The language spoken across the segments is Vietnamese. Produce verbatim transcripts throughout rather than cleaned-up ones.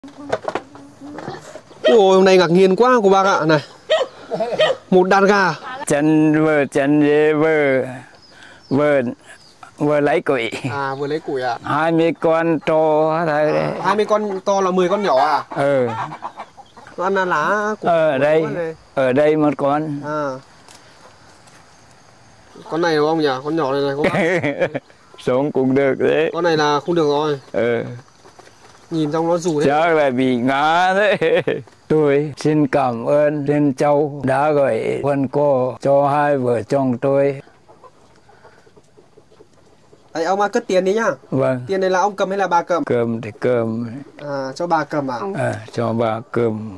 Ôi, hôm nay ngạc nhiên quá cô bác ạ. Này, một đàn gà. Chân vừa chân dê vừa vừa vừa lấy củi. À, vừa lấy củi à? Hai mươi con to thôi đấy. Hai mươi con to là mười con nhỏ à? Ừ. Nó ăn lá của Ở đây, ở đây một con. À. Con này đúng không nhỉ? Con nhỏ này này cô bác. Sống cũng được đấy. Con này là không được rồi. Ừ. Nhìn trong nó rủ đấy. Chắc là bị ngã đấy. Tôi xin cảm ơn Liên Châu đã gửi quần cô cho hai vợ chồng tôi. Đấy, ông cất tiền đi nhá. Vâng. Tiền này là ông cầm hay là bà cầm? Cầm thì cầm. À, cho bà cầm à? À, cho bà cầm.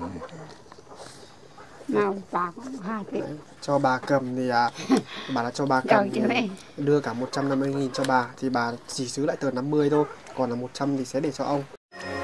Nào bà cũng hai cái. Cho bà cầm thì à, bà là cho bà cầm thì đưa cả một trăm năm mươi nghìn cho bà thì bà chỉ giữ lại tờ năm mươi thôi, còn là một trăm thì sẽ để cho ông.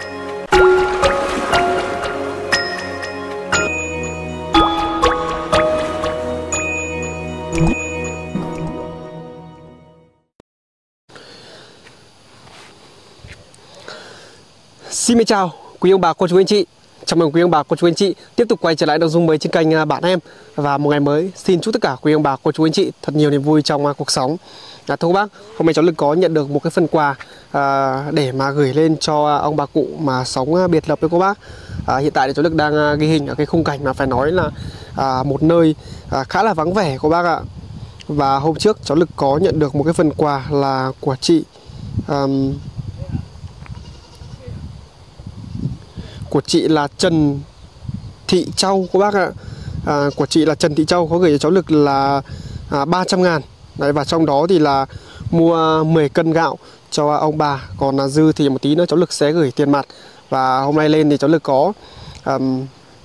Xin chào quý ông bà cô chú anh chị. Chào mừng quý ông bà cô chú anh chị tiếp tục quay trở lại nội dung mới trên kênh Bạn Em. Và một ngày mới xin chúc tất cả quý ông bà cô chú anh chị thật nhiều niềm vui trong cuộc sống. À, thưa các bác, hôm nay cháu Lực có nhận được một cái phần quà à, để mà gửi lên cho ông bà cụ mà sống biệt lập với cô bác. À, hiện tại thì cháu Lực đang ghi hình ở cái khung cảnh mà phải nói là à, một nơi à, khá là vắng vẻ cô bác ạ. Và hôm trước cháu Lực có nhận được một cái phần quà là của chị um, của chị là Trần Thị Châu cô bác ạ. À, của chị là Trần Thị Châu có gửi cho cháu Lực là à, ba trăm ngàn. Đấy, và trong đó thì là mua mười cân gạo cho ông bà. Còn là dư thì một tí nữa cháu Lực sẽ gửi tiền mặt. Và hôm nay lên thì cháu Lực có um,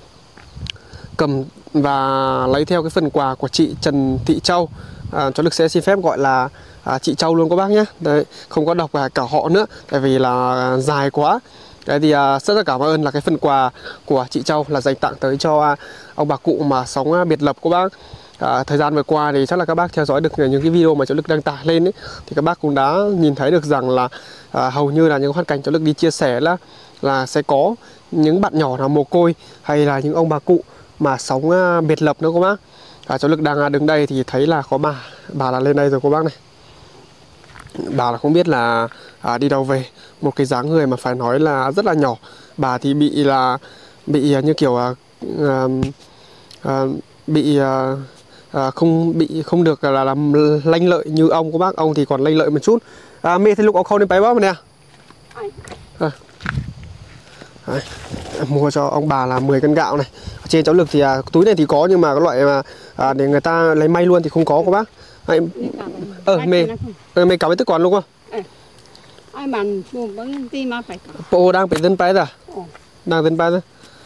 cầm và lấy theo cái phần quà của chị Trần Thị Châu. à, Cháu Lực sẽ xin phép gọi là à, chị Châu luôn các bác nhé. Đấy, không có đọc cả họ nữa tại vì là dài quá. Đấy thì uh, rất là cảm ơn là cái phần quà của chị Châu là dành tặng tới cho uh, ông bà cụ mà sống uh, biệt lập cô bác. uh, Thời gian vừa qua thì chắc là các bác theo dõi được những cái video mà cháu Lực đăng tải lên ấy, thì các bác cũng đã nhìn thấy được rằng là uh, hầu như là những hoàn cảnh cháu Lực đi chia sẻ là là sẽ có những bạn nhỏ nào mồ côi hay là những ông bà cụ mà sống uh, biệt lập nữa cô bác. uh, Cháu Lực đang uh, đứng đây thì thấy là có bà bà là lên đây rồi cô bác này. Bà là không biết là à, đi đâu về, một cái dáng người mà phải nói là rất là nhỏ. Bà thì bị là bị như kiểu à, à, bị à, à, không bị không được là làm lanh lợi như ông của bác. Ông thì còn lanh lợi một chút. À, mẹ thì lúc ông không đến bái bó mà nè. À. Đấy, mua cho ông bà là mười cân gạo này. Ở trên cháu Lực thì à, túi này thì có, nhưng mà cái loại mà à, để người ta lấy may luôn thì không có của bác. Ờ mẹ ờ mẹ cảm ơn tức còn luôn không? Ai bạn bộ vẫn đi mà phải bộ đang phải dân bay ra, đang dân bay ra.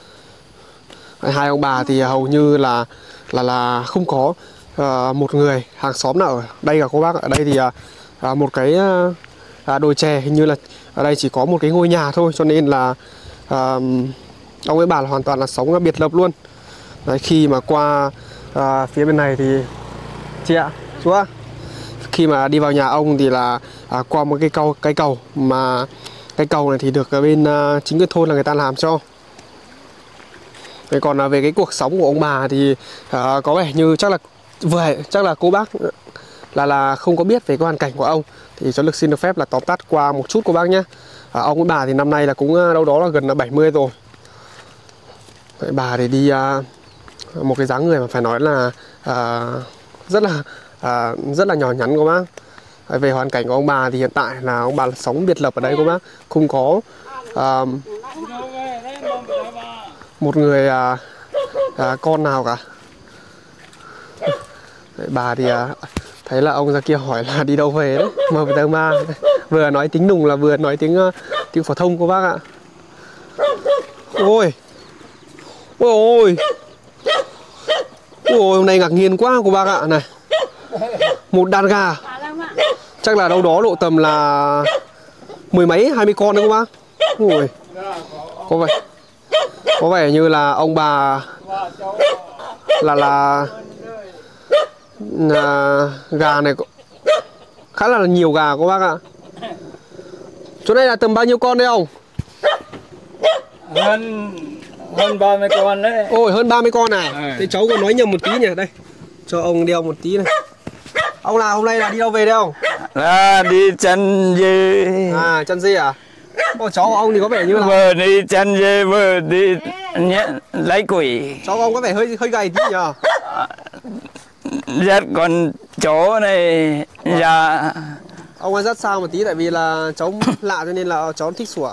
Hai ông bà thì hầu như là là là không có uh, một người hàng xóm nào ở đây cả cô bác. Ở đây thì uh, một cái uh, đồi chè, hình như là ở đây chỉ có một cái ngôi nhà thôi, cho nên là uh, ông với bà là hoàn toàn là sống biệt lập luôn. Đấy, khi mà qua uh, phía bên này thì chị ạ, chú ạ, khi mà đi vào nhà ông thì là à, qua một cái cầu cái cầu mà cái cầu này thì được ở bên uh, chính quyền thôn là người ta làm cho. Thế còn là về cái cuộc sống của ông bà thì uh, có vẻ như chắc là vừa chắc là cô bác là là không có biết về cái hoàn cảnh của ông, thì cháu Lực xin được phép là tóm tắt qua một chút cô bác nhé. À, ông với bà thì năm nay là cũng đâu đó là gần là bảy mươi rồi. Vậy bà thì đi uh, một cái dáng người mà phải nói là uh, rất là À, rất là nhỏ nhắn cô bác. Về hoàn cảnh của ông bà thì hiện tại là ông bà sống biệt lập ở đây cô bác, không có à, một người à, à, con nào cả. Đấy, bà thì à, thấy là ông ra kia hỏi là đi đâu về đấy, mà vừa mà vừa nói tiếng Nùng là vừa nói tiếng uh, tiếng phổ thông cô bác ạ. Ôi ôi ôi ôi, hôm nay ngạc nhiên quá cô bác ạ. Này, một đàn gà chắc là đâu đó độ tầm là mười mấy hai mươi con đấy cô bác. Ui, có vẻ có vẻ như là ông bà là là, là gà này khá là nhiều gà cô bác ạ. Chỗ này là tầm bao nhiêu con đấy ông? hơn hơn ba mươi con đấy. Ôi hơn ba mươi con à? Ừ. Thế cháu còn nói nhầm một tí nhỉ? Đây, cho ông đeo một tí này. Ông là hôm nay là đi đâu về đây không? Là đi chăn dê. À, chăn dê à? Ô, cháu của ông thì có vẻ như là Vừa đi chăn dê vừa đi nhé, lấy quỷ. cháu của ông có vẻ hơi hơi gầy tí nhờ. Dắt con chó này ra. Ông ăn rất sao một tí tại vì là cháu lạ cho nên là cháu thích sủa.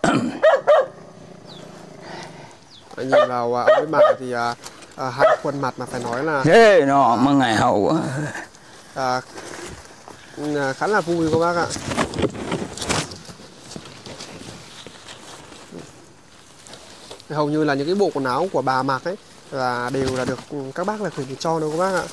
Nhìn vào à, ông với bà thì à, à, hai khuôn mặt mà phải nói là Thế nó mà ngày hậu à, à, khá là vui các bác ạ. Hầu như là những cái bộ quần áo của bà mặc ấy là đều là được các bác là gửi về cho đâu các bác ạ.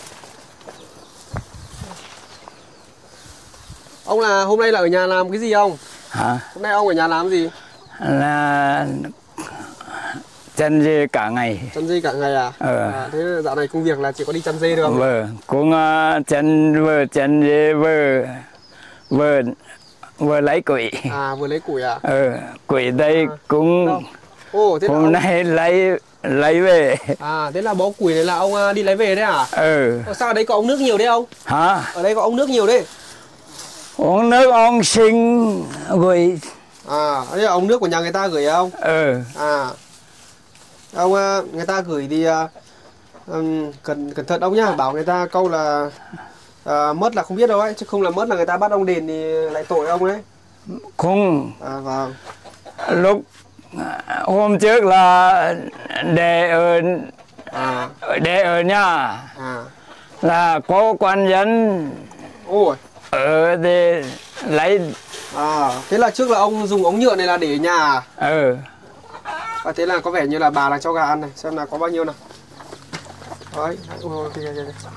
Ông là hôm nay là ở nhà làm cái gì không? hả? Hôm nay ông ở nhà làm gì? Là chăn dê cả ngày. Chăn dê cả ngày à? Ờ. À, thế dạo này công việc là chỉ có đi chăn dê được không? Vâng, cũng uh, chăn vừa chăn dê vừa vừa vừa lấy quỷ. À, vừa lấy củi à? Ờ, quỷ đây À. cũng Đâu? Ồ, thế là hôm ông... nay lấy lấy về. À, thế là bó củi này là ông à, đi lấy về đấy à? Ừ. Ồ, sao ở đây có ống nước nhiều đấy ông? Hả? Ở đây có ống nước nhiều đấy. Uống nước ông sinh gửi. À, đây là ống nước của nhà người ta gửi không? Ừ. À, ông à, người ta gửi thì à, um, cẩn cẩn thận ông nhá, bảo người ta câu là à, mất là không biết đâu ấy, chứ không là mất là người ta bắt ông đền thì lại tội ông đấy. Không. À, vâng. Lúc hôm trước là để ở À, để ở nhà à, là có quan dân ôi, ở để lấy. à, thế là trước là ông dùng ống nhựa này là để ở nhà à? Ừ. À, thế là có vẻ như là bà là cho gà ăn này, xem là có bao nhiêu nào. Đấy, ôi, kìa, kìa, kìa.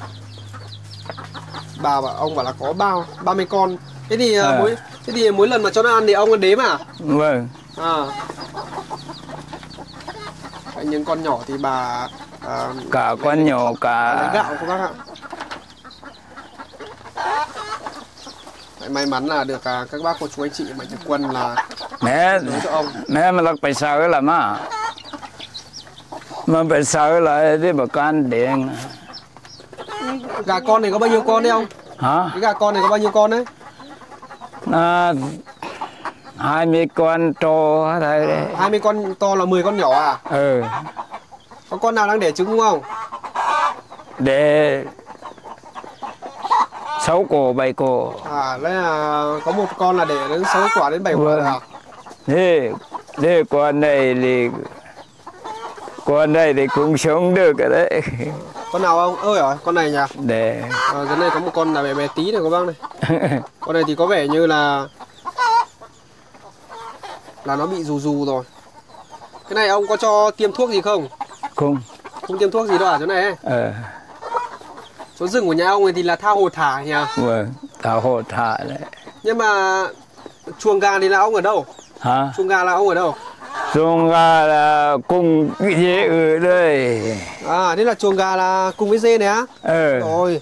Bà bảo, ông bảo là có bao ba mươi con. Thế thì À. à. mỗi thế thì mỗi lần mà cho nó ăn thì ông đếm à? Vâng. À. Đấy, những con nhỏ thì bà à, Cả con nhỏ lấy cả gạo các bác ạ. Đấy, may mắn là được à, các bác cô chú anh chị Mạnh Thường Quân là mẹ đối cho ông. mẹ mà lắc phải sợ là mà mà phải sợ là đi bà con điện. Gà con này có bao nhiêu con đấy ông? Hả? Cái gà con này có bao nhiêu con đấy? À, hai mươi con trâu hết đây đấy. hai mươi con to là mười con nhỏ à? Ừ. Có con nào đang đẻ trứng không? Để sáu cổ bảy cổ. À, đây là có một con là để đến sáu quả đến bảy quả Vâng. à? Thế thế con này thì con này thì cũng sống được rồi đấy. Con nào không? Ơi rồi, con này nhỉ? Để À, cái này có một con là bé bé tí này các bác này. Con này thì có vẻ như là là nó bị rù rù rồi. Cái này ông có cho tiêm thuốc gì không? không. Không tiêm thuốc gì đâu à chỗ này ấy. Ờ. Số rừng của nhà ông này thì là tha hồ thả nhỉ? Vâng, thả hồ thả đấy. Nhưng mà chuồng gà thì là ông ở đâu? Hả? Chuồng gà là ông ở đâu? Xuống ra là cùng cái dễ ở đây. À, thế là chuồng gà là cùng với dê này á? Ờ. Rồi.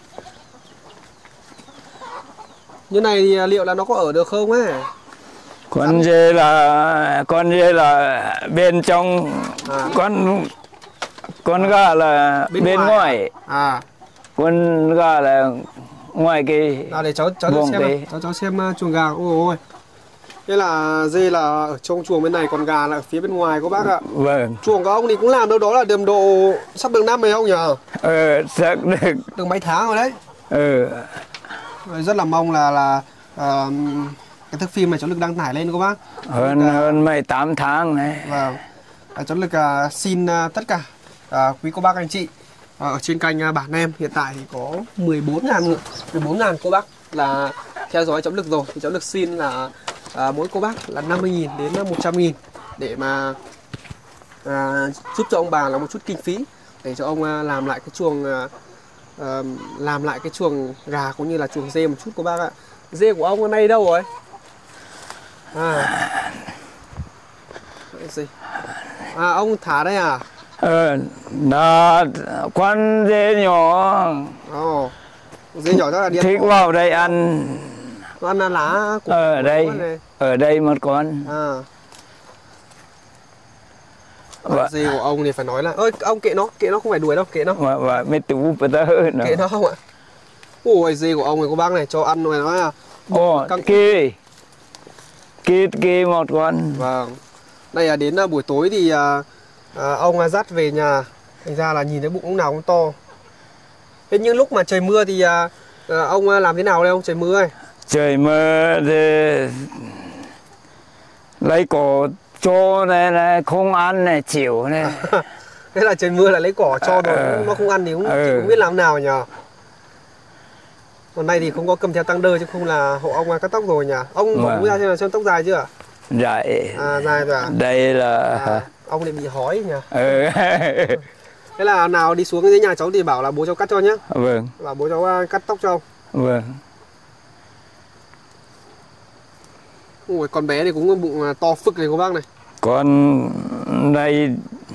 Như này thì liệu là nó có ở được không ấy? Con dê là con dê là bên trong, À. con con gà là Bên bên, ngoài. ngoài. À, Con gà là ngoài cái à để cháu cháu Vâng, xem đấy. nào. cháu cháu xem uh, chuồng gà. Ôi ôi. Thế là dê là ở trong chuồng bên này, còn gà là ở phía bên ngoài các bác ạ. vâng. Chuồng của ông thì cũng làm đâu đó là đầm độ sắp được năm rồi không nhỉ? Ờ, chắc được. Được mấy tháng rồi đấy. Ờ. Rồi rất là mong là là uh, cái thước phim này cháu Lực đăng tải lên các bác. Hơn Lực, uh, hơn mấy tám tháng này. Vâng. À, cháu Lực uh, xin uh, tất cả uh, quý cô bác anh chị uh, ở trên kênh uh, Bản Em hiện tại thì có mười bốn ngàn người, mười bốn ngàn cô bác là theo dõi cháu Lực rồi. Thì cháu Lực xin là à, mỗi cô bác là năm mươi nghìn đến một trăm nghìn để mà à, giúp cho ông bà là một chút kinh phí để cho ông à, làm lại cái chuồng à, à, làm lại cái chuồng gà cũng như là chuồng dê một chút cô bác ạ. Dê của ông hôm nay đâu rồi? À, gì? À, ông thả đây à? Ờ, đó, con dê nhỏ Ồ, dê nhỏ chắc là đi ăn thích cỏ. vào đây ăn. Nó ăn lá của Ở đây, này. ở đây một con. À. Vâng. Dê của ông thì phải nói là ơi ông kệ nó, kệ nó không phải đuổi đâu, kệ nó. Và và mấy tú bữa tớ nữa. Kệ nó không ạ. Ôi dê của ông này cô bác này cho ăn rồi nói à. Ồ, căng- kia. Kia kia một con. Vâng. Đây là đến uh, buổi tối thì uh, uh, ông uh, dắt về nhà. Thành ra là nhìn thấy bụng lúc nào cũng to. Thế nhưng lúc mà trời mưa thì uh, uh, ông uh, làm thế nào đây ông? Trời mưa ấy. Trời mưa thì lấy cỏ cho này, này không ăn này chịu này. Thế là trời mưa là lấy cỏ cho rồi Ờ. nó không ăn thì cũng, Ừ. cũng biết làm nào nhờ. Còn nay thì không có cầm theo tăng đơ chứ không là hộ ông uh, cắt tóc rồi nhỉ. Ông Vâng. cũng ra xem là xem tóc dài chưa? Vậy. À dài rồi à? Đây là À, ông lại bị hói nhỉ. ừ. Thế là nào đi xuống dưới nhà cháu thì bảo là bố cháu cắt cho nhé. Vâng, Bảo bố cháu uh, cắt tóc cho ông. vâng. Ui, con bé này cũng có bụng uh, to phức này cô bác này. Còn đây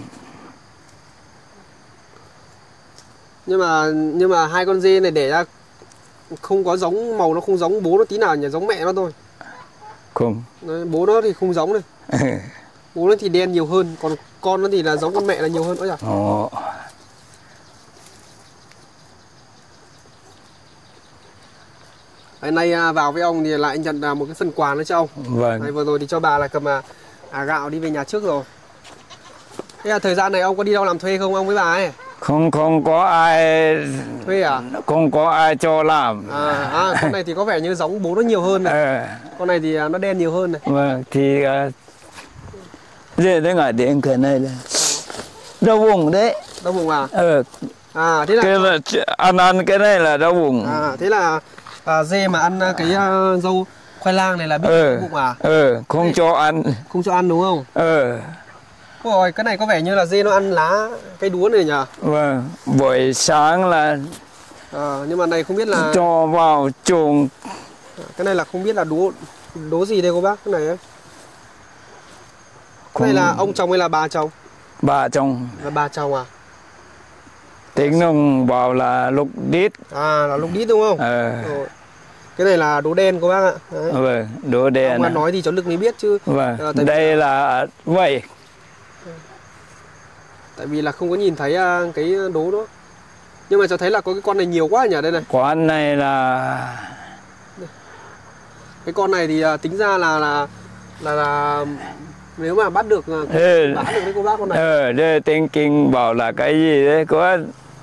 Nhưng mà nhưng mà hai con dê này để ra không có giống, màu nó không giống bố nó tí nào nhỉ, giống mẹ nó thôi. không. Đấy, bố nó thì không giống này. Bố nó thì đen nhiều hơn, còn con nó thì là giống con mẹ là nhiều hơn. Ôi giời. Ồ. Đấy, nay à, vào với ông thì lại nhận à, một cái phần quà nữa cho ông. Vâng. Đấy, vừa rồi thì cho bà là cầm à, à, gạo đi về nhà trước rồi. Thế là thời gian này ông có đi đâu làm thuê không ông với bà ấy? Không không có ai Thuê à? không có ai cho làm. À, à con này thì có vẻ như giống bố nó nhiều hơn này. Ờ. Con này thì à, nó đen nhiều hơn này. Vâng, thì uh, dễ đến ngại đến cái này là đau bụng đấy. Đau bụng à? Ờ, À thế là cái là ăn ăn cái này là đau bụng. à thế là à, dê mà ăn à, cái à, dâu khoai lang này là bị Ờ. đau bụng à? Ờ, không cho ăn. Không cho ăn đúng không? Ờ. Ôi rồi, cái này có vẻ như là dê nó ăn lá cây đúa này nhỉ? Vâng, buổi sáng là À, nhưng mà này không biết là cho vào chuồng. cái này là không biết là đúa đúa gì đây cô bác, cái này ấy. Cái này là ông chồng hay là bà chồng? Bà chồng Là bà chồng à? tính nông bảo là lục đít. À là lúc đít đúng không? Ờ. Rồi. Cái này là đố đen cô bác ạ. Đấy. Vâng, đố đen. Ông mà nói thì cháu Lực mới biết chứ. Vâng, Ờ, tại vì- đây là vậy. Tại vì là không có nhìn thấy à, cái đố đó. Nhưng mà cháu thấy là có cái con này nhiều quá nhỉ đây này. Quán này là Cái con này thì à, tính ra là là là, là nếu mà bắt được à, ừ, bán được đấy cô bác con này. ờ, đây tên kinh bảo là cái gì đấy có.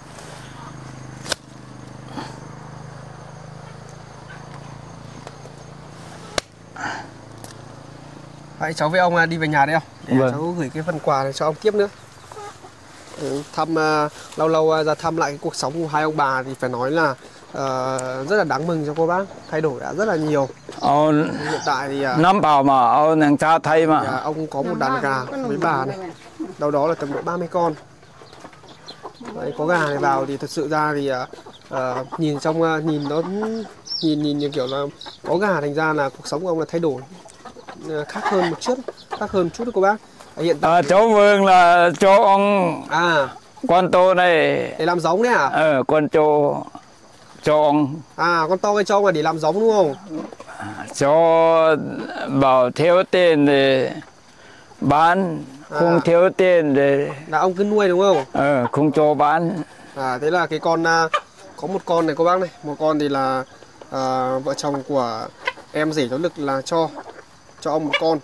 Vậy cháu với ông à, đi về nhà đi không? Để Vâng. cháu gửi cái phần quà này cho ông tiếp nữa. Ừ, thăm à, lâu lâu à, ra thăm lại cái cuộc sống của hai ông bà thì phải nói là à, rất là đáng mừng cho cô bác, thay đổi đã rất là nhiều. Ông Hiện tại thì à, nắm bảo mà ông nàng cha thấy thì, mà. à, ông có một đàn gà với bà này, đâu đó là tầm độ ba mươi con. Đấy, có gà này vào thì thật sự ra thì à, à, nhìn trong à, nhìn nó nhìn nhìn như kiểu là có gà, thành ra là cuộc sống của ông là thay đổi à, khác hơn một chút, khác hơn một chút đấy cô bác. À, hiện tại À, cháu Vương là cho ông à con tô này. để làm giống đấy à? Ờ, con cho cho ông À con to cái trâu là để làm giống đúng không? cho bảo thiếu tiền để bán, không À. thiếu tiền để Là ông cứ nuôi đúng không? ờ, không cho bán. À thế là cái con à, có một con này cô bác này, một con thì là à, vợ chồng của em rể cháu Lực là cho cho ông một con.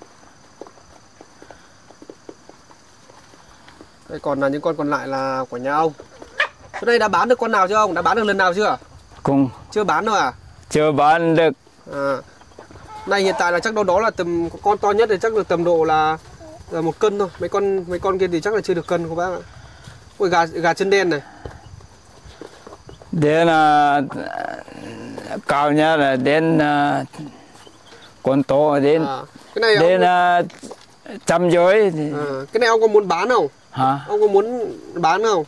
Đây, còn là những con còn lại là của nhà ông. Chỗ đây đã bán được con nào chưa ông? Đã bán được lần nào chưa? Không, Chưa bán đâu à? chưa bán được. À. Này hiện tại là chắc đâu đó là tầm con to nhất thì chắc được tầm độ là, là một cân thôi. Mấy con mấy con kia thì chắc là chưa được cân cô bác ạ. Ôi gà gà chân đen này. Đến là cao nhất là đến uh, con to đến À, cái này đến ông, uh, trăm dưới thì, à, cái này ông có muốn bán không? hả? Ông có muốn bán không?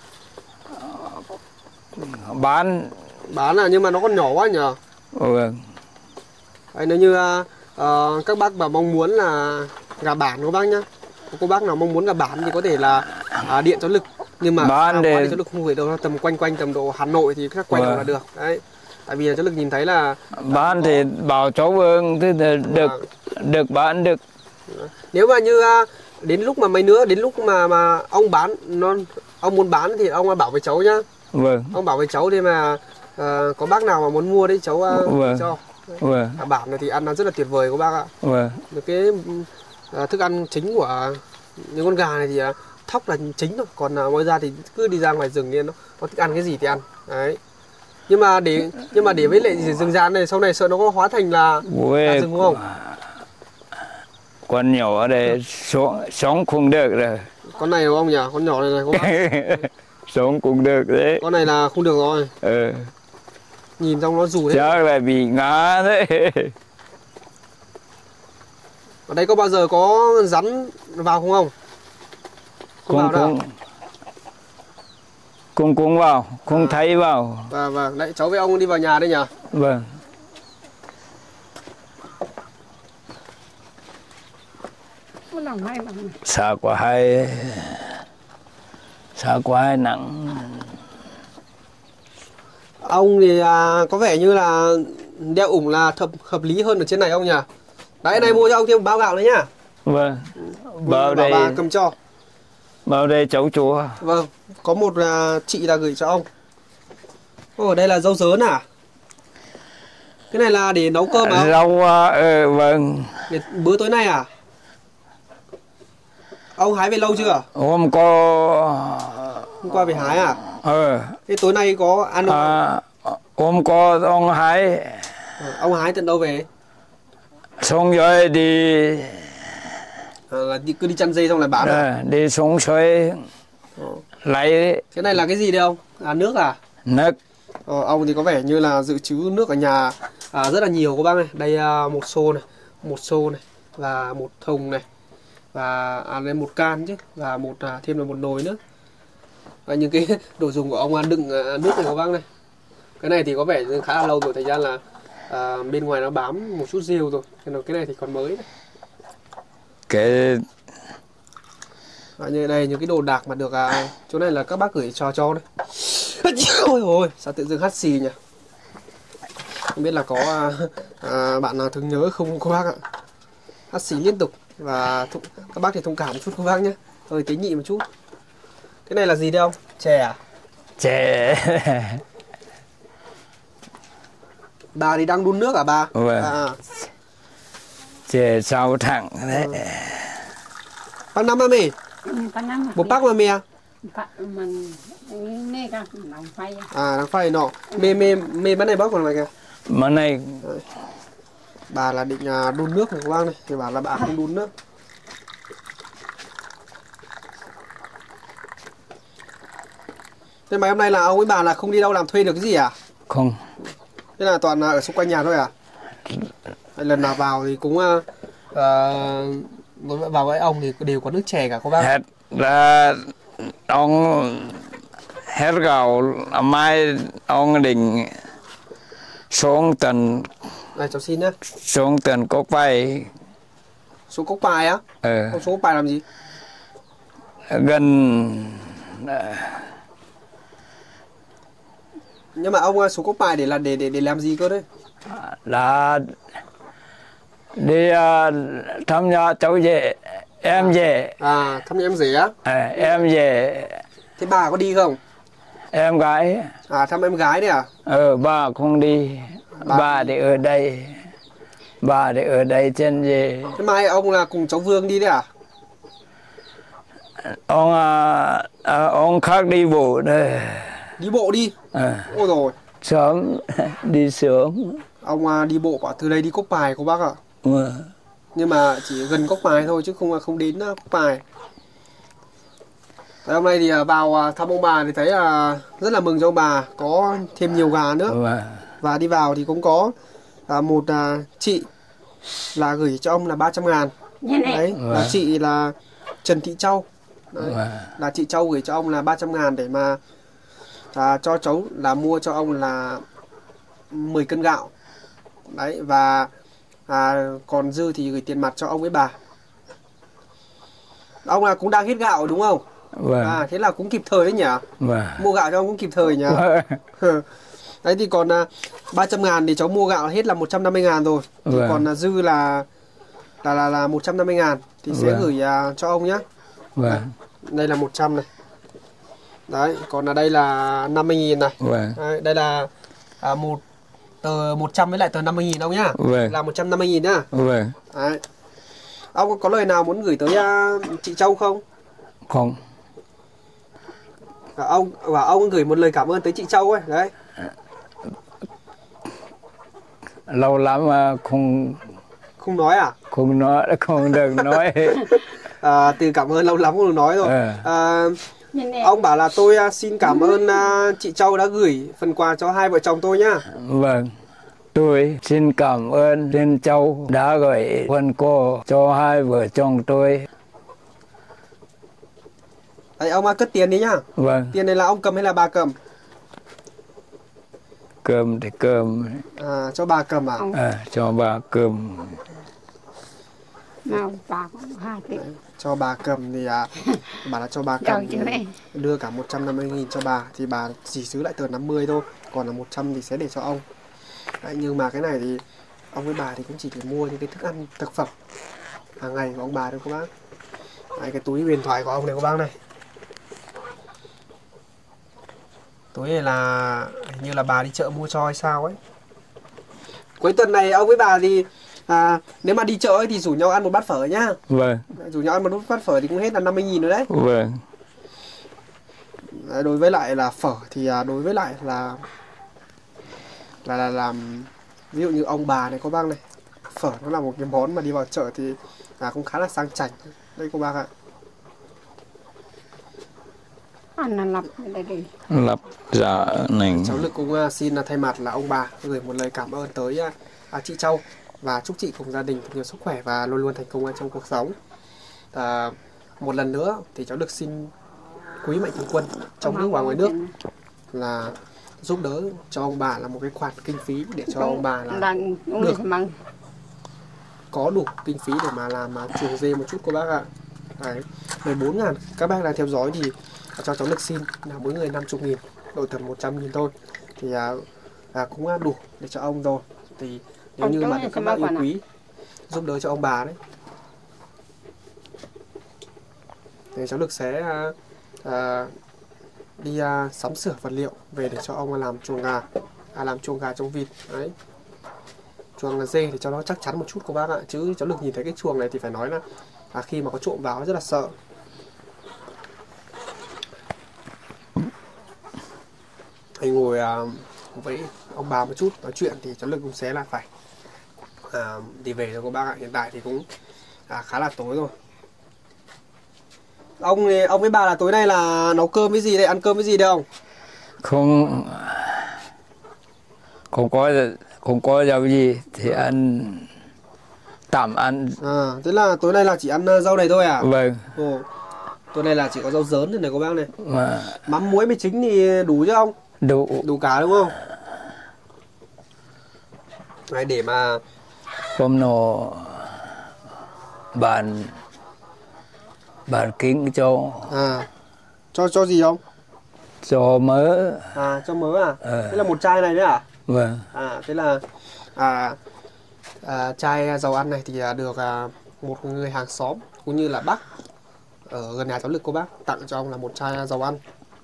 Bán. Bán là nhưng mà nó còn nhỏ quá nhờ. Ừ. Đấy, nếu như à, à, các bác mà mong muốn là gà bản cô bác nhá. Cô bác nào mong muốn gà bản thì có thể là à, điện cho Lực. Nhưng mà Bán à, để- bán thì cho Lực không phải đâu, tầm quanh quanh tầm độ Hà Nội thì các quay đầu Vâng. là được. Đấy. Tại vì là cho Lực nhìn thấy là Bán thì bảo cháu Vương thế là được Vâng. được bán được. nếu mà như à, đến lúc mà mấy nữa, đến lúc mà mà ông bán nó, ông muốn bán thì ông bảo với cháu nhá. Vâng. Ông bảo với cháu thì mà à, có bác nào mà muốn mua đấy cháu uh, vâng. cho. Vâng. À, bản này thì ăn nó rất là tuyệt vời các bác ạ. Vâng. Cái à, thức ăn chính của những con gà này thì à, thóc là chính thôi, còn à, ngoài ra thì cứ đi ra ngoài rừng nên nó có thích ăn cái gì thì ăn. Đấy. Nhưng mà để nhưng mà để với lại rừng rán này sau này sợ nó có hóa thành là, là rừng không? Con nhỏ ở đây sống, sống không được rồi. Con này đúng không nhỉ? Con nhỏ này này các bác. Sống cũng được đấy. Con này là không được rồi. Ừ. Nhìn trong nó rủ thế. Chắc là bị ngã thế. Ở đây có bao giờ có rắn vào không không? Không cũng cũng cũng vào, không à. Thấy vào. Vâng vâng, đấy cháu với ông đi vào nhà đây nhỉ? Vâng. Xa quá hay, xa quá hay nặng. Ông thì à, có vẻ như là đeo ủng là hợp, hợp lý hơn ở trên này ông nhỉ? Đấy, này mua cho ông thêm một bao gạo nữa nhá. Vâng. Bao đây. Bà cầm cho. Bao đây cháu chúa. Vâng, có một à, chị là gửi cho ông. Ồ, đây là rau dớn à? Cái này là để nấu cơm à? Rau, ờ, vâng. Để bữa tối nay à? Ông hái về lâu chưa? Hôm qua. Hôm qua về hái à? Ờ. Thế tối nay có ăn không? À, hôm qua ông hái. À, ông hái tận đâu về? Xong rồi đi. À, là đi, cứ đi chăn dây xong lại bán à? À, đi xuống suối. Ờ. Lấy. Cái này là cái gì đây ông? À, nước à? Nước. Ờ, ông thì có vẻ như là dự trữ nước ở nhà à, rất là nhiều các bác này. Đây à, một xô này, một xô này và một thùng này và à, đây một can chứ và một à, thêm là một nồi nữa. Và những cái đồ dùng của ông à, đựng à, nước này các bác này. Cái này thì có vẻ khá là lâu rồi, thời gian là à, bên ngoài nó bám một chút rêu rồi. Cái này thì còn mới này. Cái À, như đây những cái đồ đạc mà được à, chỗ này là các bác gửi cho cho đấy. Ôi ôi, sao tự dưng hắt xì nhỉ? Không biết là có à, à, bạn nào thường nhớ không các bác ạ? Hắt xì liên tục và th các bác thì thông cảm một chút các bác nhé. Hơi tế nhị một chút. Cái này là gì đây không? Chè à? chè. Bà thì đang đun nước à bà? Vâng. À. Chè sáu thẳng đấy. Ừ. Bác năm mà mì? Một bác mà mì à? À, đang phay nọ. Mê mê mê bán này bác còn này kìa. Bán này. Bà là định à, đun nước này các bác này, thì bảo là bà không đun nước. Thế mà hôm nay là ông với bà là không đi đâu làm thuê được cái gì à? Không. Thế là toàn ở xung quanh nhà thôi à? Lần nào vào thì cũng uh, uh, vào với ông thì đều có nước chè cả các bác. Hết ra ông hết gạo mai ông định xuống tận. Này cháu xin nhé. Xuống tận Cốc Bài. Xuống Cốc Bài á? Ừ. Ông xuống Cốc Bài làm gì? Gần. Nhưng mà ông xuống Cốc Bài để là để để để làm gì cơ đấy? Là đi uh, thăm nhà cháu về, em về. À, thăm nhà em rể á? À, em về. Thế bà có đi không? Em gái. À, thăm em gái đấy à? Ờ, bà không đi. Bà, bà thì ở đây. Bà thì ở đây trên về. Thế mai ông là cùng cháu Vương đi đấy à? Ông à, à, ông khác đi bộ đây. Đi bộ đi? À. Ôi rồi. Sớm, đi sớm. Ông à, đi bộ bảo từ đây đi Cốc Bài cô bác ạ. Ừ. Nhưng mà chỉ gần Cốc Bài thôi chứ không không đến Cốc Bài. Hôm nay thì vào thăm ông bà thì thấy là rất là mừng cho ông bà có thêm nhiều gà nữa. Ừ. Và đi vào thì cũng có à, một à, chị là gửi cho ông là ba trăm ngàn. Đấy, ừ. là chị là Trần Thị Châu. Đấy, ừ. là chị Châu gửi cho ông là ba trăm ngàn để mà à, cho cháu là mua cho ông là mười cân gạo. Đấy, và à, còn dư thì gửi tiền mặt cho ông với bà. Ông là cũng đang hết gạo đúng không? Vâng. À, thế là cũng kịp thời đấy nhỉ? Vâng. Mua gạo cho ông cũng kịp thời nhỉ? Vâng. Đấy thì còn à, ba trăm ngàn thì cháu mua gạo hết là một trăm năm mươi ngàn rồi. Thì vâng. còn à, dư là là là, là một trăm năm mươi ngàn. thì sẽ Vâng. gửi à, cho ông nhé. Vâng. Đây là một trăm này. Đấy, còn ở đây là năm mươi nghìn này. Vâng. Đấy, đây là à, một tờ một trăm với lại tờ năm mươi nghìn ông nhá. Vâng. Là một trăm năm mươi nghìn nhá. Vâng. Đấy. Ông có lời nào muốn gửi tới à, chị Châu không? Không. À, ông và ông gửi một lời cảm ơn tới chị Châu ấy. Đấy. Lâu lắm mà không Không nói à? không nói không được nói. À, từ cảm ơn lâu lắm không được nói rồi. Ờ. À, Nhìn nè. ông bảo là tôi à, xin cảm ơn à, chị Châu đã gửi phần quà cho hai vợ chồng tôi nhá. Vâng. Tôi xin cảm ơn Liên Châu đã gửi phần quà cho hai vợ chồng tôi. Đấy, ông à, cất tiền đi nhá. Vâng. Tiền này là ông cầm hay là bà cầm? Cơm thì cơm. À, cho bà cầm à? Ông À, cho bà cơm. nào bà cũng hai triệu. Cho bà cầm thì à, bà là cho bà Đâu cầm chứ thì mẹ. đưa cả một trăm năm mươi nghìn cho bà thì bà chỉ giữ lại tờ năm mươi thôi, còn là một trăm thì sẽ để cho ông. Đấy, nhưng mà cái này thì ông với bà thì cũng chỉ để mua những cái thức ăn thực phẩm hàng ngày của ông bà thôi các bác. Đấy, cái túi huyền thoại của ông này các bác này. Túi này là hình như là bà đi chợ mua cho hay sao ấy. Cuối tuần này ông với bà thì à, nếu mà đi chợ ấy thì rủ nhau ăn một bát phở nhá. Vâng. Rủ nhau ăn một bát phở thì cũng hết là năm mươi nghìn rồi đấy. Vâng. Đấy, đối với lại là phở thì à, đối với lại là là là làm ví dụ như ông bà này cô bác này, phở nó là một cái món mà đi vào chợ thì à, cũng khá là sang chảnh đây cô bác ạ. Ăn là lập đây đi. Lập dạ này. Cháu Lực cũng à, xin là thay mặt là ông bà gửi một lời cảm ơn tới à, à, chị Châu và chúc chị cùng gia đình thật nhiều sức khỏe và luôn luôn thành công trong cuộc sống. À, một lần nữa thì cháu Lực xin quý mạnh thường quân trong nước và ngoài nước là giúp đỡ cho ông bà là một cái khoản kinh phí để cho ông bà là đang uống được. được măng. Có đủ kinh phí để mà làm mà chuồng dê một chút cô bác ạ. Đấy, mười bốn ngàn các bác đang theo dõi thì cho cháu Lực xin là mỗi người năm mươi nghìn, đổi tầm một trăm nghìn thôi thì à, à, cũng đủ để cho ông rồi. Thì nếu Ông như có mà nghe được các xem bác bác yêu còn à? quý giúp đỡ cho ông bà đấy thì cháu Lực sẽ à, à, đi à, sắm sửa vật liệu về để cho ông làm chuồng gà, à, làm chuồng gà chuồng vịt đấy. Chuồng dê thì cho nó chắc chắn một chút cô bác ạ, chứ cháu Lực nhìn thấy cái chuồng này thì phải nói là à, khi mà có trộm vào rất là sợ. Thầy ngồi à, với ông bà một chút nói chuyện thì cháu Lực cũng sẽ là phải à, đi về rồi cô bác ạ. Hiện tại thì cũng à, khá là tối rồi. Ông ông với bà là tối nay là nấu cơm với gì đây, ăn cơm với gì đây ông? Không không có không có rau gì thì ăn tạm ăn. À, thế là tối nay là chỉ ăn rau này thôi à? Vâng. Ồ, tối nay là chỉ có rau dớn này này cô bác này. Mà Mắm muối với trứng thì đủ chứ không? đủ. Đủ cả đúng không? Đấy, để mà Hôm nọ bạn bạn kính cho à cho cho gì không? cho mớ. À, cho mớ à? Ờ. Thế là một chai này đấy à? Vâng. À, thế là à, à, chai dầu ăn này thì à, được à, một người hàng xóm cũng như là bác ở gần nhà cháu Lực cô bác tặng cho ông là một chai dầu ăn.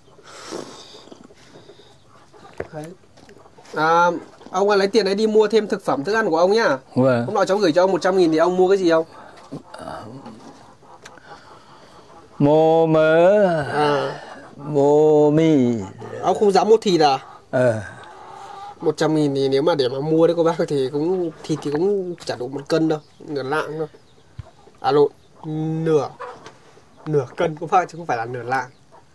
Đấy. À, ông lấy tiền đấy đi mua thêm thực phẩm thức ăn của ông nhá. Vâng. Hôm nọ cháu gửi cho ông một trăm nghìn thì ông mua cái gì không? Mua mớ, À, mua mì. ông không dám mua thịt à? Ờ. một trăm nghìn thì nếu mà để mà mua đấy cô bác thì cũng thịt thì cũng chả đủ một cân đâu, nửa lạng đâu. À lộn, nửa nửa cân cô bác chứ không phải là nửa lạng.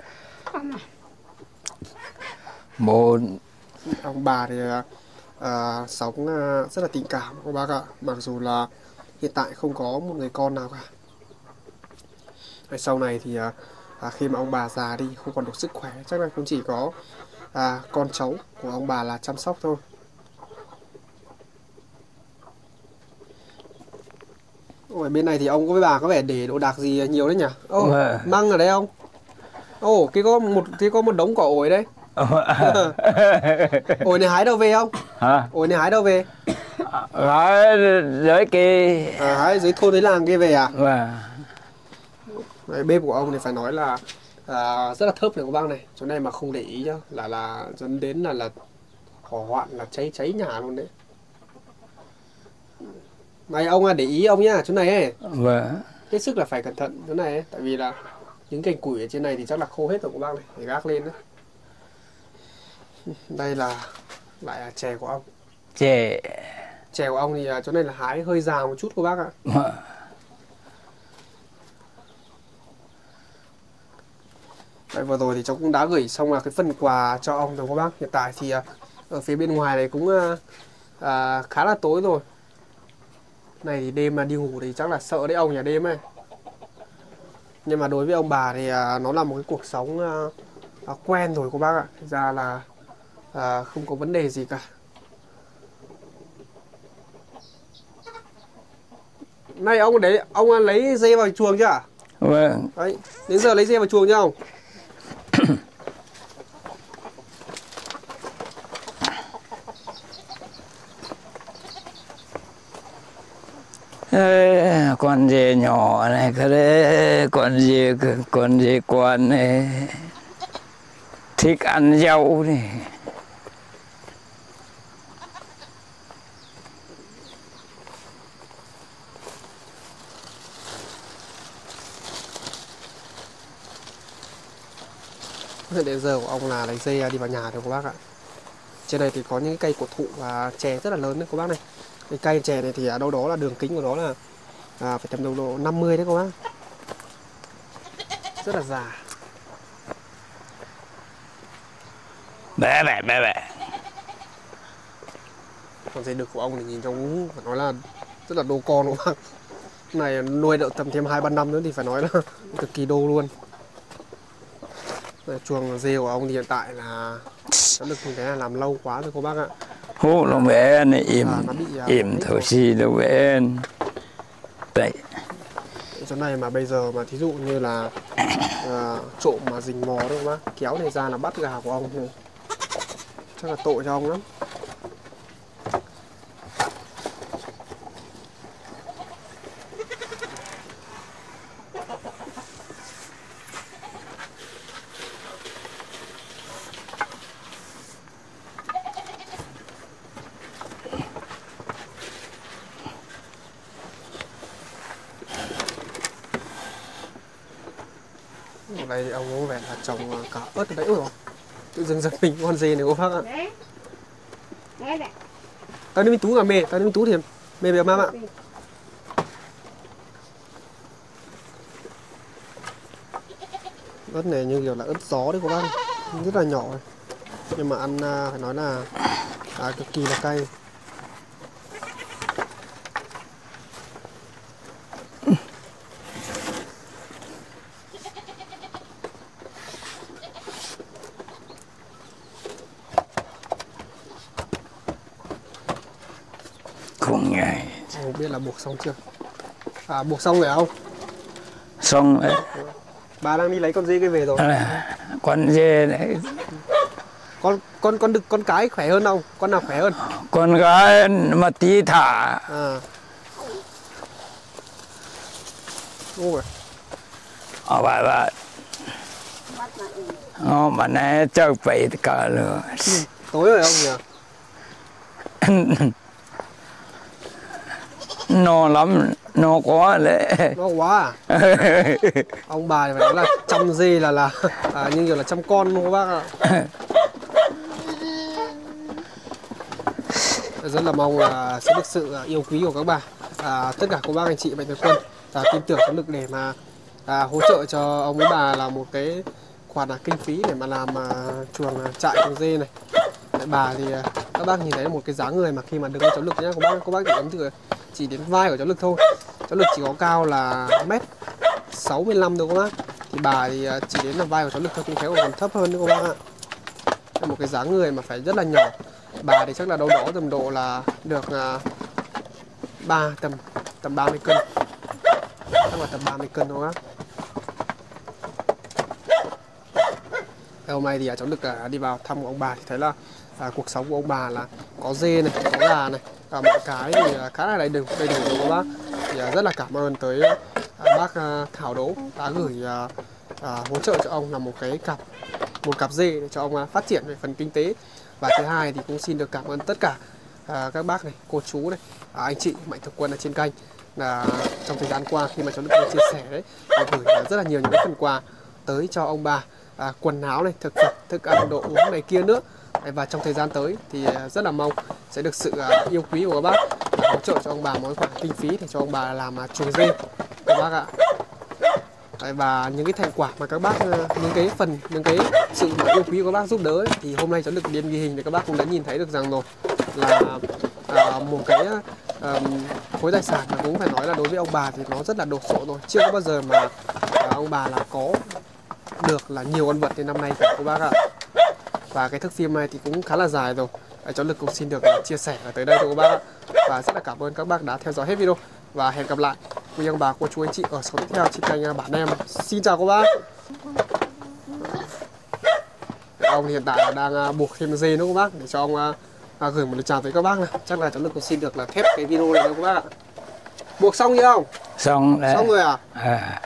Mua Ông bà thì à, sống à, rất là tình cảm cô bác ạ, mặc dù là hiện tại không có một người con nào cả. Rồi sau này thì à, à, khi mà ông bà già đi không còn đủ sức khỏe chắc là cũng chỉ có à, con cháu của ông bà là chăm sóc thôi. Ôi, bên này thì ông với bà có vẻ để đồ đạc gì nhiều đấy nhỉ? Ô, Vâng. măng ở đây không? Ồ, cái có một cái có một đống cỏ ổi đấy. Ổi này hái đâu về không? hả? Ổi này hái đâu về? Ở dưới kia. À, hái dưới thôn dưới làng kia về à? Vâng. Đấy, bếp của ông thì phải nói là à, rất là thơm này các bác này. Chỗ này mà không để ý nhá là là dẫn đến là là hỏa hoạn, là cháy cháy nhà luôn đấy. Này ông à, để ý ông nhá, chỗ này ấy. Vâng. Hết sức là phải cẩn thận chỗ này ấy, tại vì là những cành củi ở trên này thì chắc là khô hết rồi các bác này, để gác lên đấy. Đây là lại là chè của ông. Chè. Chè của ông thì à, chỗ này là hái hơi già một chút các bác ạ. Vâng. Đấy, vừa rồi thì cháu cũng đã gửi xong là cái phần quà cho ông rồi các bác. Hiện tại thì à, ở phía bên ngoài này cũng à, à, khá là tối rồi. Này thì đêm mà đi ngủ thì chắc là sợ đấy ông, nhà đêm ấy. Nhưng mà đối với ông bà thì à, nó là một cái cuộc sống à, à, quen rồi các bác ạ. Thực ra là à, không có vấn đề gì cả. Này ông đấy, ông lấy dê vào chuồng chưa ạ? Vâng. Đấy, đến giờ lấy dê vào chuồng chưa ông? Ê, con dê nhỏ này cái đấy, con dê con dê con này thích ăn dâu này. Đến giờ của ông là lấy dê đi vào nhà rồi các bác ạ. Trên này thì có những cây cổ thụ và chè rất là lớn đấy các bác này. Cái cây chè này thì ở đâu đó là đường kính của nó là à, phải tầm đâu độ năm mươi đấy các bác. Rất là già. Bé bé bé bé. Còn dê đực của ông thì nhìn trông phải nói là rất là đô con các bác. Này nuôi độ tầm thêm hai ba năm nữa thì phải nói là cực kỳ đô luôn. Chuồng dê của ông thì hiện tại là nó được như thế là làm lâu quá rồi cô bác ạ. Hú nó bé này im À, nó bị, à, im hết thổ rồi. xì nó bé đấy. Chỗ này mà bây giờ mà thí dụ như là à, trộm mà rình mò đấy cô bác, kéo này ra là bắt gà của ông thì chắc là tội cho ông lắm. Ở đây thì ông có vẻ là trồng cả ớt ở đấy rồi. Tự dưng giật mình con dê này cô bác ạ. Đấy. Đấy đấy. Tao đi mình tú cả mê, tao đi mình tú thì mê về mam ạ. Ớt này như kiểu là ớt gió đấy cô bác, rất là nhỏ nhưng mà ăn à, phải nói là à, cực kỳ là cay. Không nhảy. Không biết là buộc xong chưa? À buộc xong rồi không? Xong đấy. Bà đang đi lấy con dê kia về rồi. À, con dê đấy. Con con con đực con cái khỏe hơn không? Con nào khỏe hơn? Con gái mà tí thả. À. Ôi. Ờ bà bà. Ờ mà nè chơi bậy cả nữa. Tối rồi không nhỉ? No lắm, no quá đấy. Nó quá à? Ông bà thì phải nói là chăm dê là là à, như kiểu là chăm con luôn các bác ạ. Rất là mong là sẽ được sự yêu quý của các bà, à, tất cả cô bác anh chị mạnh thường quân, và tin tưởng có lực để mà à, hỗ trợ cho ông với bà là một cái khoản là kinh phí để mà làm à, chuồng à, trại chuồng dê này. Tại bà thì à, các bác nhìn thấy một cái dáng người mà khi mà đứng với cháu Lực nhá, cô bác cô bác chỉ ấn từ chỉ đến vai của cháu Lực thôi. Cháu Lực chỉ có cao là mét sáu mươi lăm thôi các bác, thì bà thì à, chỉ đến là vai của cháu Lực thôi, cũng khéo còn thấp hơn nữa các bác ạ. Một cái dáng người mà phải rất là nhỏ. Bà thì chắc là đâu đó tầm độ là được uh, ba tầm tầm ba mươi cân, chắc là tầm ba mươi cân thôi á. Hôm nay thì uh, cháu Lực uh, đi vào thăm ông bà thì thấy là uh, cuộc sống của ông bà là có dê này, có gà này, và mọi cái thì uh, khá là đầy đủ đầy đủ của các bác. Thì uh, rất là cảm ơn tới uh, bác bác à, Thảo Đỗ đã gửi à, à, hỗ trợ cho ông là một cái cặp một cặp dê để cho ông à, phát triển về phần kinh tế. Và thứ hai thì cũng xin được cảm ơn tất cả à, các bác này, cô chú này, à, anh chị mạnh thường quân ở trên kênh là trong thời gian qua khi mà cháu được chia sẻ đấy, đã gửi rất là nhiều những phần quà tới cho ông bà, à, quần áo này, thực phẩm, thức ăn, đồ uống này kia nữa. Và trong thời gian tới thì rất là mong sẽ được sự yêu quý của các bác hỗ trợ cho ông bà món khoản kinh phí để cho ông bà làm chuồng dê các bác ạ. Và những cái thành quả mà các bác, những cái phần, những cái sự yêu quý của các bác giúp đỡ ấy, thì hôm nay cháu được điền ghi hình để các bác cũng đã nhìn thấy được rằng rồi là à, một cái à, khối tài sản mà cũng phải nói là đối với ông bà thì nó rất là đồ sộ rồi, chưa có bao giờ mà à, ông bà là có được là nhiều con vật như năm nay cả các bác ạ. Và cái thước phim này thì cũng khá là dài rồi, cháu Lực cũng xin được chia sẻ ở tới đây thôi các bác ạ. Và rất là cảm ơn các bác đã theo dõi hết video và hẹn gặp lại quý ông bà, cô chú, anh chị ở số tiếp theo trên kênh Bản Em. Xin chào các bác. Ông hiện tại là đang buộc thêm dê nữa các bác, để cho ông à, gửi một lời chào tới các bác này. Chắc là cháu Lực cũng xin được là khép cái video này đâu các bác ạ. Buộc xong chưa không? Xong đấy. Xong rồi à? À.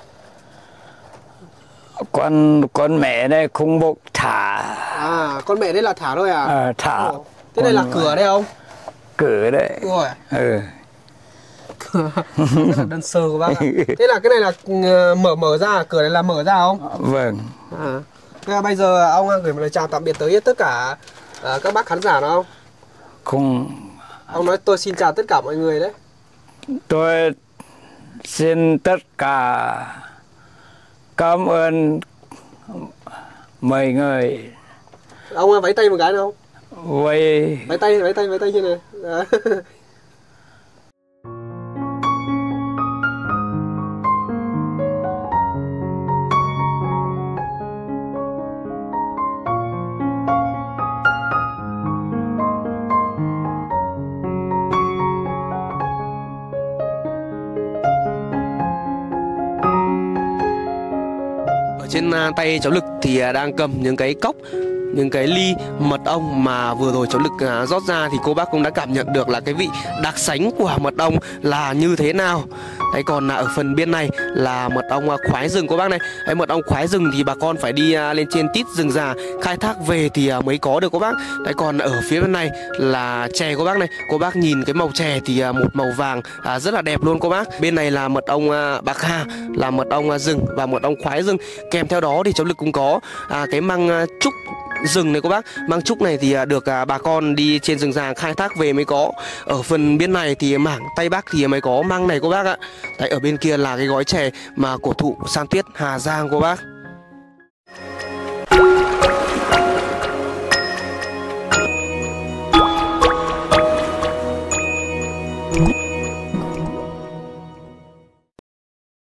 Con con mẹ đây không buộc thả. À, con mẹ đây là thả thôi à? À, thả. Ồ. Thế đây là cửa đây không? Cửa đấy. Rồi. Ừ. Rất là đơn sơ của bác ạ. Thế là cái này là mở mở ra, cửa này là mở ra không? Vâng. À. Thế là bây giờ ông gửi một lời chào tạm biệt tới tất cả uh, các bác khán giả đó không? Không. Ông nói tôi xin chào tất cả mọi người đấy. Tôi xin tất cả cảm ơn mọi người. Ông vẫy tay một cái nào không? Vẫy. Vẫy tay, vẫy tay, vẫy tay như này. Trên tay cháu Lực thì đang cầm những cái cốc, những cái ly mật ong mà vừa rồi cháu Lực rót ra, thì cô bác cũng đã cảm nhận được là cái vị đặc sánh của mật ong là như thế nào. Đấy, còn ở phần bên này là mật ong khoái rừng cô bác này. Đấy, mật ong khoái rừng thì bà con phải đi lên trên tít rừng già khai thác về thì mới có được cô bác. Đấy, còn ở phía bên này là chè cô bác này. Cô bác nhìn cái màu chè thì một màu vàng à, rất là đẹp luôn cô bác. Bên này là mật ong bạc hà, là mật ong rừng và mật ong khoái rừng. Kèm theo đó thì cháu Lực cũng có à, cái măng trúc rừng này cô bác. Măng trúc này thì được à, bà con đi trên rừng già khai thác về mới có. Ở phần bên này thì mảng Tây Bắc thì mới có măng này cô bác ạ. Đấy, ở bên kia là cái gói chè mà cổ thụ San Tuyết Hà Giang cô bác.